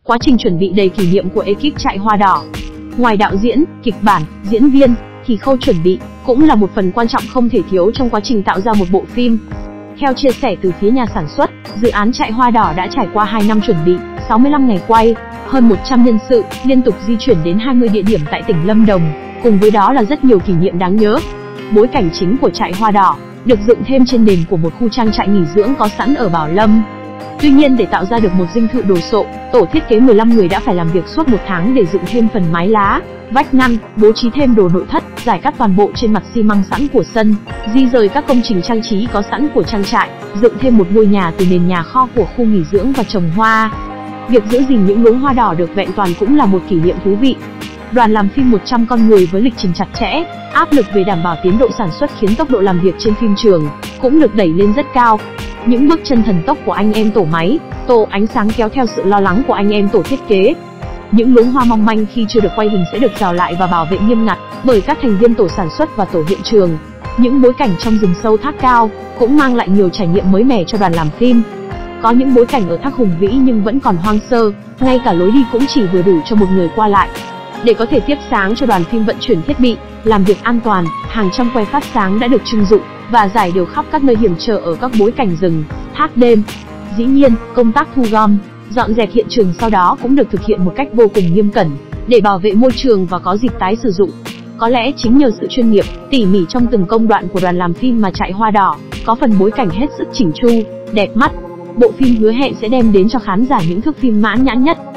Quá trình chuẩn bị đầy kỷ niệm của ekip Trại Hoa Đỏ. Ngoài đạo diễn, kịch bản, diễn viên, thì khâu chuẩn bị cũng là một phần quan trọng không thể thiếu trong quá trình tạo ra một bộ phim. Theo chia sẻ từ phía nhà sản xuất, dự án Trại Hoa Đỏ đã trải qua 2 năm chuẩn bị, 65 ngày quay, hơn 100 nhân sự, liên tục di chuyển đến 20 địa điểm tại tỉnh Lâm Đồng, cùng với đó là rất nhiều kỷ niệm đáng nhớ. Bối cảnh chính của Trại Hoa Đỏ được dựng thêm trên nền của một khu trang trại nghỉ dưỡng có sẵn ở Bảo Lâm. Tuy nhiên để tạo ra được một dinh thự đồ sộ, tổ thiết kế 15 người đã phải làm việc suốt 1 tháng để dựng thêm phần mái lá, vách ngăn, bố trí thêm đồ nội thất, rải cát toàn bộ trên mặt xi măng sẵn của sân, di rời các công trình trang trí có sẵn của trang trại, dựng thêm một ngôi nhà từ nền nhà kho của khu nghỉ dưỡng và trồng hoa. Việc giữ gìn những luống hoa đỏ được vẹn toàn cũng là một kỷ niệm thú vị. Đoàn làm phim 100 con người với lịch trình chặt chẽ, áp lực về đảm bảo tiến độ sản xuất khiến tốc độ làm việc trên phim trường cũng được đẩy lên rất cao. Những bước chân thần tốc của anh em tổ máy, tổ ánh sáng kéo theo sự lo lắng của anh em tổ thiết kế. Những luống hoa mong manh khi chưa được quay hình sẽ được rào lại và bảo vệ nghiêm ngặt bởi các thành viên tổ sản xuất và tổ hiện trường. Những bối cảnh trong rừng sâu thác cao cũng mang lại nhiều trải nghiệm mới mẻ cho đoàn làm phim. Có những bối cảnh ở thác hùng vĩ nhưng vẫn còn hoang sơ, ngay cả lối đi cũng chỉ vừa đủ cho một người qua lại. Để có thể tiếp sáng cho đoàn phim vận chuyển thiết bị, làm việc an toàn, hàng trăm que phát sáng đã được trưng dụng và rải đều khắp các nơi hiểm trở ở các bối cảnh rừng, thác đêm. Dĩ nhiên, công tác thu gom, dọn dẹp hiện trường sau đó cũng được thực hiện một cách vô cùng nghiêm cẩn, để bảo vệ môi trường và có dịp tái sử dụng. Có lẽ chính nhờ sự chuyên nghiệp, tỉ mỉ trong từng công đoạn của đoàn làm phim mà Trại Hoa Đỏ có phần bối cảnh hết sức chỉnh chu, đẹp mắt. Bộ phim hứa hẹn sẽ đem đến cho khán giả những thước phim mãn nhãn nhất.